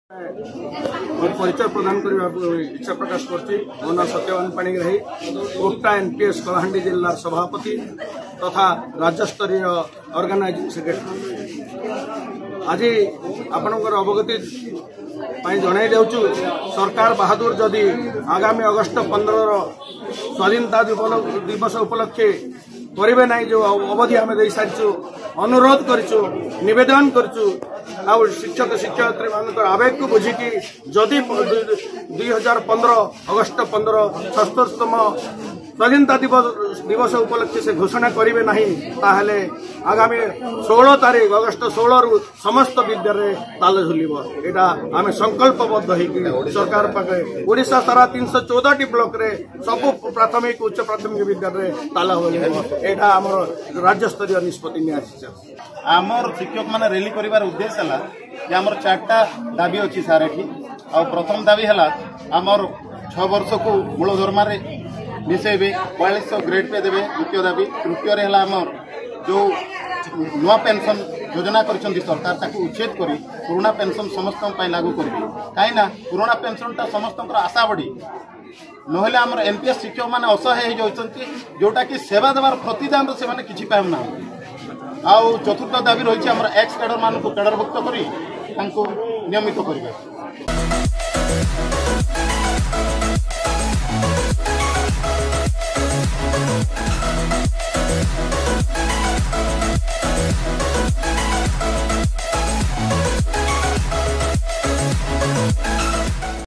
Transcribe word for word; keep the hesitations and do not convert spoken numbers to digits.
और परिचय प्रदान करने इच्छा प्रकाश करछि। मो नाम सत्यवान पाणिग्राही, कोटा एनपीएस कलाहांडी जिला सभापति तथा राज्य स्तरीय ऑर्गेनाइजिंग सेक्रेटरी। आज आपणकर अवगति जन देचु सरकार बहादुर जदि आगामी अगस्ट पंद्रह स्वाधीनता दिवस उपलक्षे करेंगे ना, जो अवधि आम दे सारी अनुरोध करूँ नवेदन करूँ आ शिक्षक शिक्षयित्री मान आवेग को बुझिकी जदि दुई हजार पंद्रह अगस्ट पंद्रह छस्तम स्वाधीनता दिवस दिवस उपलक्षे से घोषणा करेंगे ना, ताहले आगामी षोलह तारीख अगस्ट षोलह रु समस्त विद्यालय ताला झुलिब। एटा आम संकल्पबद्ध होगी सरकार पाखे ओडिशा सारा तीन सौ चौदह टी ब्लॉक रे सबु प्राथमिक उच्च प्राथमिक विद्यालय ताला होगा। आमर राज्य स्तरीय निष्पत्ति निया आमर शिक्षक मैंने रैली कर उद्देश्य है कि आमर चार्टा दाबी अच्छी सार एठी। आ प्रथम दाबी है आमर छह वर्ष को मूल दरमार मिसेबे बयालीस ग्रेड पे देवे। द्वितीय दाबी तृतीय आमर जो नुआ पेंशन योजना कर सरकार ताकू उच्छेद करी पुराना पेंशन समस्त लागू करेंगे। कहीं पुराना पेंशनटा समस्त आशा बढ़ी नहले आमर एनपीएस शिक्षक मैंने असहाय होती जोटा कि सेवा देवार प्रतिदान से मैंने किसी पाऊना। आउ चतुर्थ दाबी रही आमर एक्स कैडर मान कैडरभुक्त कर नियमित करेंगे।